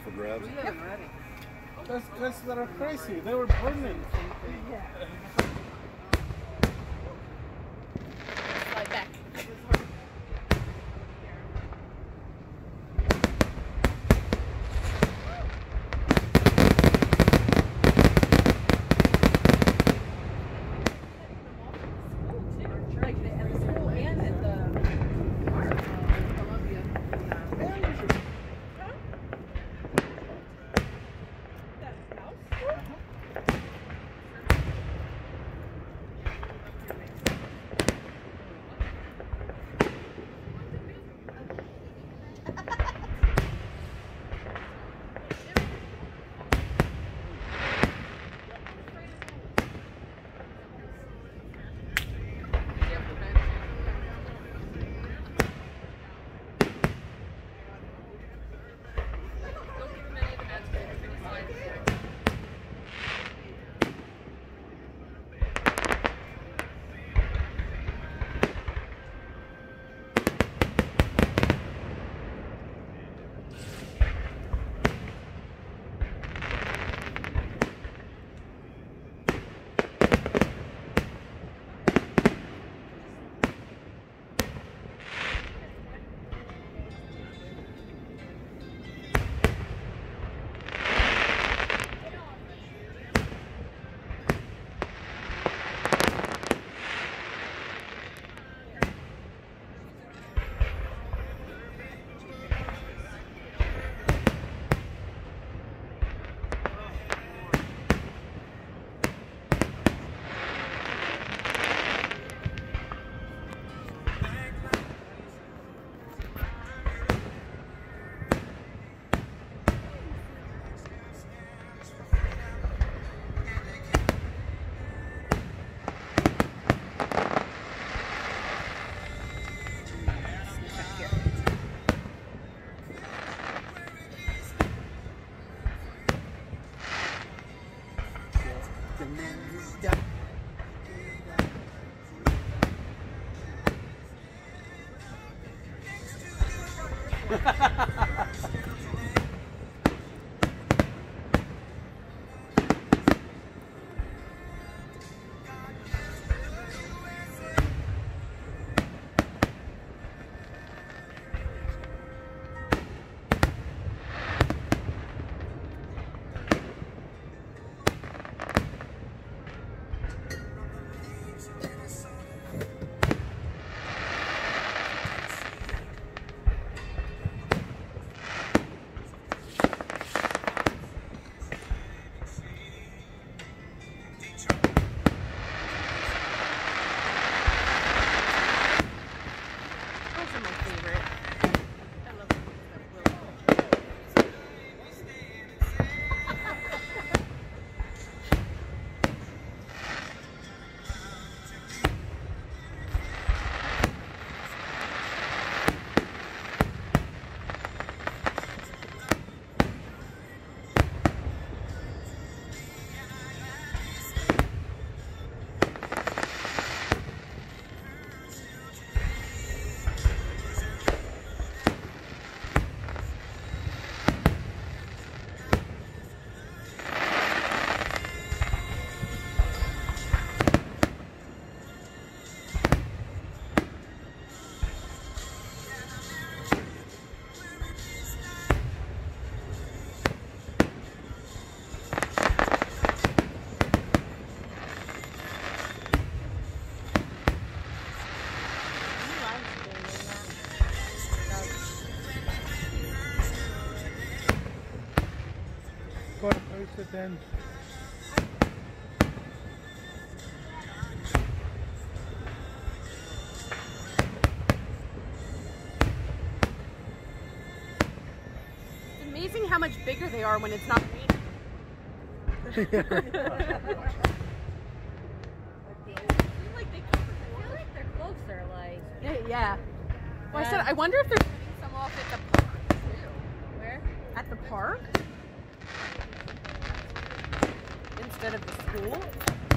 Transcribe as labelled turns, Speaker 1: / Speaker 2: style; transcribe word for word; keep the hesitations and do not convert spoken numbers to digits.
Speaker 1: for grabs.
Speaker 2: We haven't read it.
Speaker 3: That's guys that are crazy. They were burning.
Speaker 2: Yeah.
Speaker 4: Slide back.
Speaker 3: What is it then?
Speaker 4: It's amazing how much bigger they are when it's not raining. I feel
Speaker 2: like they're closer, like.
Speaker 4: Yeah. yeah. Well, I said, I wonder if they're putting some off at the park too.
Speaker 2: Where?
Speaker 4: At the park? Instead of the school?